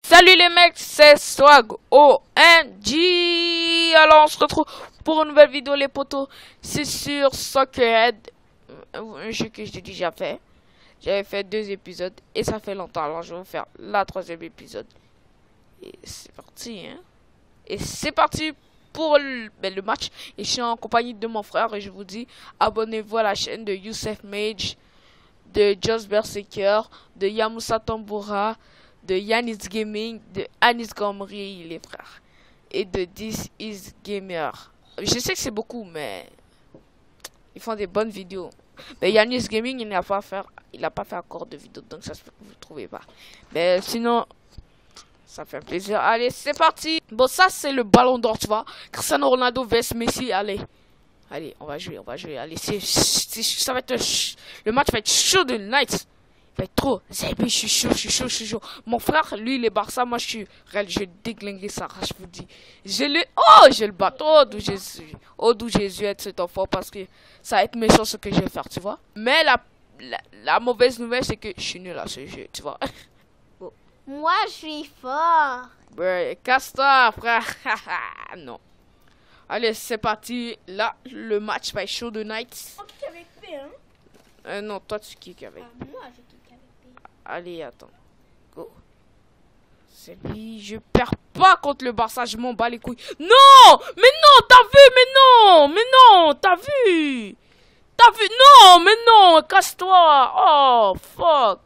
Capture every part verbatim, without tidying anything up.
Salut les mecs, c'est Swag O M G. Alors on se retrouve pour une nouvelle vidéo les potos. C'est sur Soccerhead, un jeu que j'ai déjà fait. J'avais fait deux épisodes et ça fait longtemps. Alors je vais vous faire la troisième épisode. Et c'est parti hein. Et c'est parti pour le, ben, le match. Et je suis en compagnie de mon frère et je vous dis abonnez-vous à la chaîne de Youssef Mage, de Just Berserker, de Yamoussa Tamboura, de Yanis Gaming, de Anis Gomri, les frères, et de This Is Gamer. Je sais que c'est beaucoup, mais ils font des bonnes vidéos. Mais Yanis Gaming, il n'a pas fait, il n'a pas fait encore de vidéo, donc ça se fait que vous ne trouvez pas. Mais sinon, ça fait plaisir. Allez, c'est parti. Bon, ça c'est le Ballon d'Or, tu vois. Cristiano Ronaldo versus Messi. Allez, allez, on va jouer, on va jouer. Allez, c'est, ça va être le match va être chaud de night. Trop, c'est je suis chaud, je suis chaud, je suis chaud. Mon frère, lui, il est Barça, moi je suis réel, je déglinguer ça, je vous dis. J'ai le, oh, j'ai le bateau, oh d'où Jésus, oh d'où Jésus est cet enfant, parce que ça va être méchant ce que je vais faire, tu vois. Mais la, la, la mauvaise nouvelle, c'est que je suis nul à ce jeu, tu vois. Bon. Moi, je suis fort. Ouais, casse-toi, frère. Non. Allez, c'est parti. Là, le match va être chaud de night. On kick avec P, hein? Euh, non, toi tu kicks avec. Ah, moi, je kick avec P. Allez, attends. Go. C'est lui. Je perds pas contre le Barça. Je m'en bats les couilles. Non! Mais non! T'as vu? Mais non! Mais non! T'as vu? T'as vu? Non! Mais non! Casse-toi! Oh, fuck!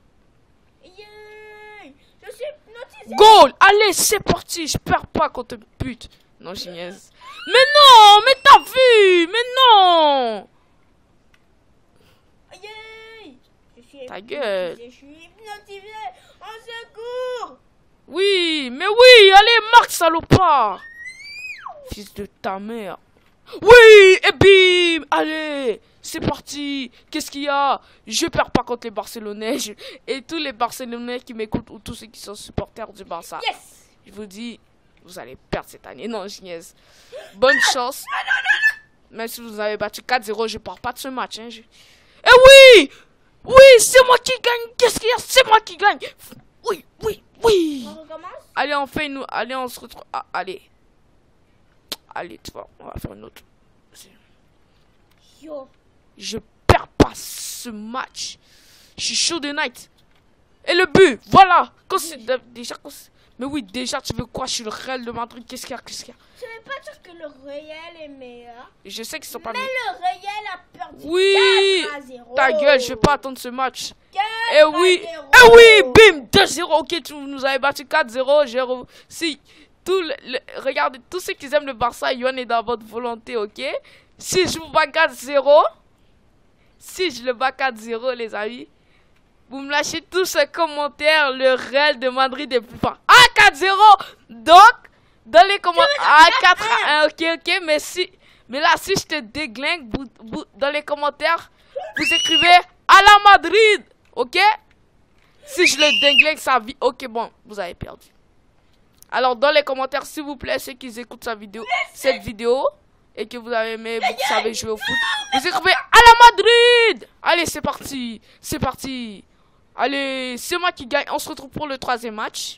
Yeah! Je suis hypnotisé. Goal! Allez, c'est parti! Je perds pas contre une pute. Non, je niaise. Mais non! Mais t'as vu? Mais non! Ta gueule. Je suis hypnotisé. En secours. Oui, mais oui, allez, marque, salopard. Fils de ta mère. Oui, et bim. Allez, c'est parti. Qu'est-ce qu'il y a? Je perds pas contre les Barcelonais. Je... Et tous les Barcelonais qui m'écoutent ou tous ceux qui sont supporters du Barça. Yes. Je vous dis, vous allez perdre cette année. Non, je niaise. Bonne chance. Même si vous avez battu quatre zéro, je pars pas de ce match. Hein. Je... Eh oui! Oui, c'est moi qui gagne. Qu'est-ce qu'il y a? C'est moi qui gagne. Oui, oui, oui. On recommence? Allez, on fait une... Allez, on se retrouve... Ah, allez. Allez, tu vois, on va faire une autre. Yo. Je perds pas ce match. Je suis chaud de night. Et le but, voilà. Quand c'est déjà... Mais oui, déjà, tu veux quoi? Je suis le Real de Madrid. Qu'est-ce qu'il y a? Qu'est-ce qu'il y a? Je ne vais pas dire que le Real est meilleur. Je sais qu'ils sont pas mais meilleurs. le Real a perdu oui, quatre à zéro. Ta gueule, je vais pas attendre ce match. quatre Et oui, à zéro. et oui, bim, deux zéro. Ok, tu nous avais battu quatre zéro. Si, tout le, le, regardez, tous ceux qui aiment le Barça, Yohan est dans votre volonté, ok? Si je vous bats quatre zéro, si je le bats quatre zéro, les amis, vous me lâchez tous ces commentaires, le Real de Madrid est plus fort. Ah, quatre zéro. Donc, dans les commentaires, ah, quatre à un, ok, ok, mais si, mais là, si je te déglingue, vous, vous, dans les commentaires, vous écrivez à la Madrid, ok? Si je le déglingue, ça vit, ok, bon, vous avez perdu. Alors, dans les commentaires, s'il vous plaît, ceux qui écoutent sa vidéo, cette vidéo, et que vous avez aimé, vous savez jouer au foot, vous écrivez à la Madrid. Allez, c'est parti, c'est parti. Allez, c'est moi qui gagne. On se retrouve pour le troisième match.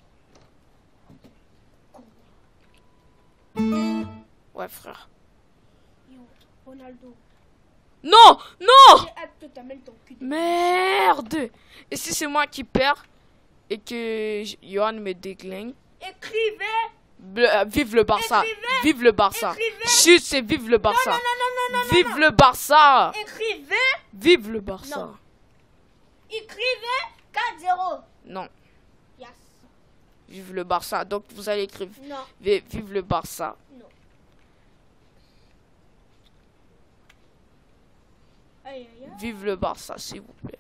Ouais, frère. Yo, Ronaldo. Non, non. J'ai hâte que t'amènes ton cul. Merde. Et si c'est moi qui perds et que Yohan me déglingue? Écrivez. Bleu, euh, vive le Barça. Écrivez. Vive le Barça. Écrivez. Chut, c'est vive le Barça. Non, non, non, non, non, vive non, le Barça. Écrivez. Vive le Barça. Non. Écrivez quatre zéro. Non. Yes. Vive le Barça. Donc vous allez écrire Non. vive, vive le Barça. Non. Aïe, aïe, aïe. Vive le Barça, s'il vous plaît.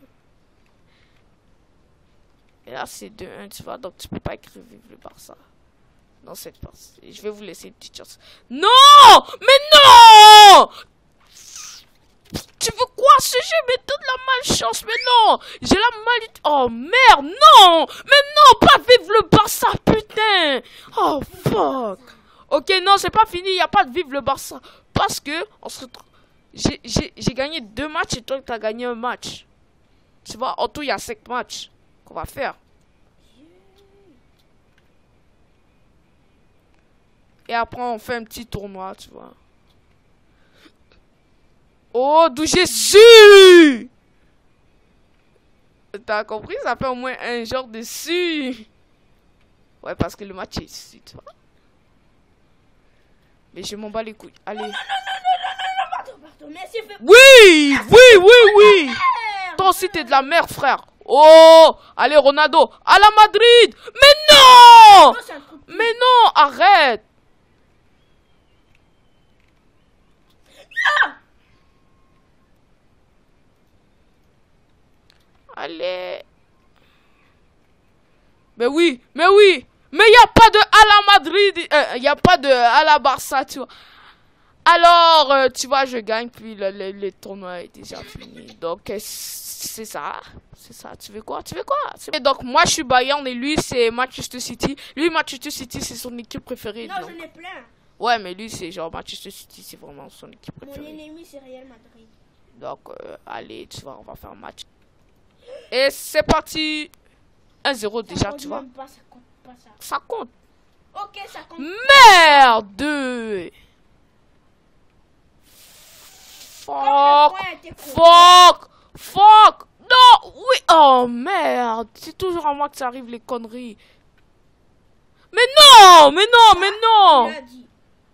Et là, c'est deux un, tu vois. Donc, tu peux pas écrire vive le Barça dans cette partie. Je vais vous laisser une petite chance. Non! Mais non! Tu veux quoi? Ce jeu me donne la malchance. Mais non! J'ai la maladie. Oh, merde! Non! Mais non! Pas vive le Barça, putain! Oh, fuck! Ok, non, c'est pas fini. Il n'y a pas de vive le Barça. Parce que, on se retrouve... J'ai gagné deux matchs et toi, tu as gagné un match. Tu vois, en tout, il y a cinq matchs qu'on va faire. Et après, on fait un petit tournoi, tu vois. Oh, d'où Jésus! T'as compris? Ça fait au moins un genre dessus. Ouais, parce que le match est ici, tu vois. Mais je m'en bats les couilles. Allez. Non, non, non, non, non, non, non, pardon, pardon. Merci, fait... Oui, oui, oui, oui. Toi aussi, t'es de la merde, frère. Oh, allez, Ronaldo. À la Madrid. Mais non! Mais non, arrête. Non! Allez. Mais oui, mais oui. Mais il n'y a pas de à la Madrid. Il euh, n'y a pas de à la Barça, tu vois. Alors, euh, tu vois, je gagne, puis le, le, le tournoi est déjà fini. Donc, euh, c'est ça. C'est ça. Tu veux quoi? Tu veux quoi? Et donc, moi, je suis Bayern et lui, c'est Manchester City. Lui, Manchester City, c'est son équipe préférée. Non, donc. j'en ai plein. Ouais, mais lui, c'est genre Manchester City, c'est vraiment son équipe préférée. Mon ennemi, c'est Real Madrid. Donc, euh, allez, tu vois, on va faire un match. Et c'est parti. un zéro déjà, tu vois. Pas, ça compte pas ça. Ça compte. Ok, ça compte. Merde. Oh, Fuck. Fuck. Fuck. Non. Oui. Oh, merde. C'est toujours à moi que ça arrive, les conneries. Mais non. Mais non. Mais non. Tu l'as dit.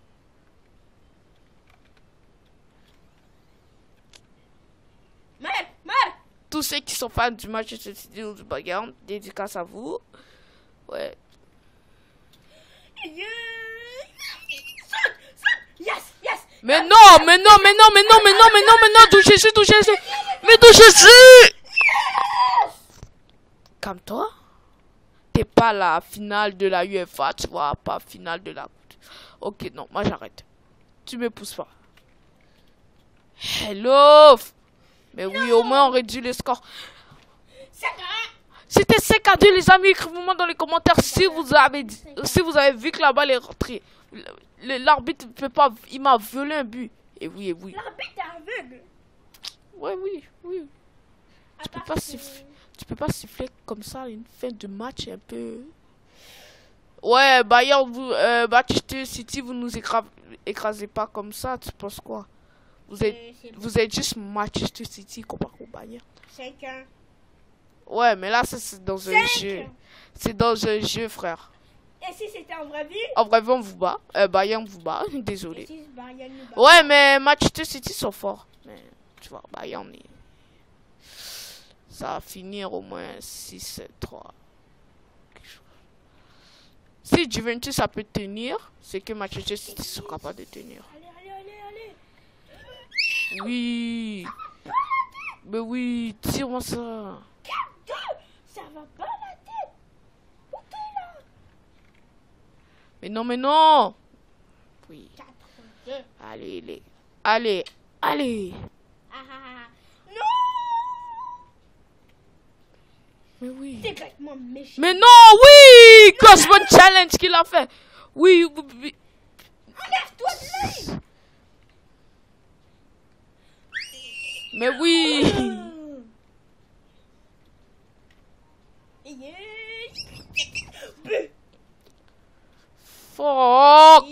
Merde, merde. Tous ceux qui sont fans du Manchester City ou du Bayern, dédicace à vous. Ouais. Yeah. Saute, saute. Yes, yes. Mais non, mais non, mais non, mais non, mais non, mais non, mais non, d'où Jésus, d'où Jésus, mais d'où Jésus. Calme-toi. T'es pas la finale de la U F A, tu vois, pas finale de la... Ok, non, moi j'arrête. Tu me pousses pas. Hello. Mais oui, au moins on réduit le score. C'était cinq à deux, les amis. Écrivez-moi dans les commentaires si vous avez dit, si vous avez vu que la balle est rentrée. L'arbitre peut pas, il m'a violé un but. Et oui, et oui. L'arbitre est aveugle. Ouais, oui, oui. Tu peux pas siffler, tu peux pas siffler comme ça une fin de match un peu. Ouais, Bayern, vous, euh, Manchester City, vous nous écra écrasez pas comme ça. Tu penses quoi? Vous êtes, vous êtes juste Manchester City comparé au Bayern. cinq un. Ouais, mais là, c'est dans un jeu. C'est dans un jeu, frère. Et si c'était en vraie vie? En vrai, on vous bat. Euh, Bayern vous bat. Désolé. Et si Bayern nous bat? Ouais, mais Manchester City sont forts. Mais, tu vois, Bayern, est... ça va finir au moins six trois. Si Juventus, ça peut tenir, c'est que Manchester City sont capables de tenir. Allez, allez, allez, allez. Oui. Mais oui, tire-moi ça. Ça va pas la tête. Où t'es là? Mais non, mais non. Oui. quatre deux. Allez, allez. Allez, allez. Ah, ah, ah. Non. Mais oui. C'est complètement méchant. Mais non, oui. Crossbone challenge qu'il a fait. Oui, oui, oui. Enlève-toi de là. Mais oui. Fuck.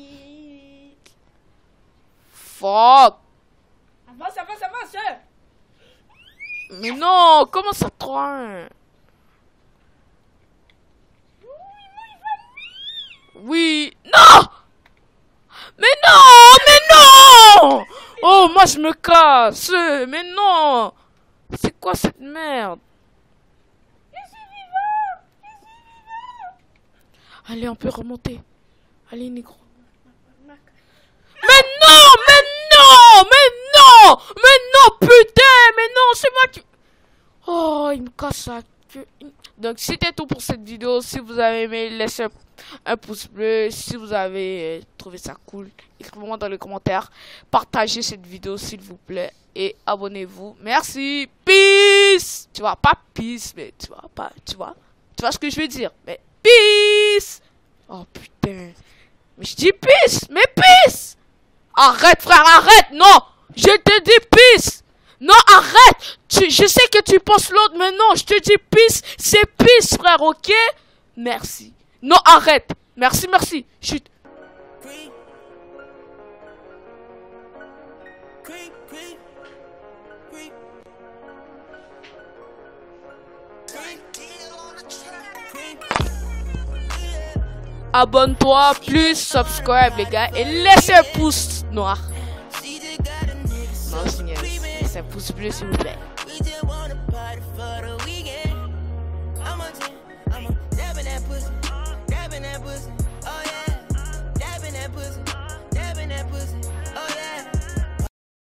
Fuck. Avance, avance, avance. Mais non, comment ça trois? Oui. Non. Mais non, mais non. Oh, moi je me casse. Mais non. C'est quoi cette merde? Allez, on peut remonter. Allez, négro. Mais non, mais non, mais non, mais non, putain, mais non, c'est moi qui... Oh, il me casse la queue. Donc, c'était tout pour cette vidéo. Si vous avez aimé, laissez un, un pouce bleu. Si vous avez euh, trouvé ça cool, écrivez-moi dans les commentaires. Partagez cette vidéo, s'il vous plaît. Et abonnez-vous. Merci. Peace. Tu vois, pas peace, mais tu vois, pas, tu vois. Tu vois ce que je veux dire, mais... Peace. Oh putain. Mais je dis peace. Mais peace. Arrête frère, arrête. Non. Je te dis peace. Non, arrête. Tu, je sais que tu penses l'autre, mais non. Je te dis peace. C'est peace frère, ok? Merci. Non, arrête. Merci, merci. Chut. Abonne-toi, plus subscribe les gars et laisse un pouce noir. Non, c'est laisse un pouce bleu s'il vous plaît.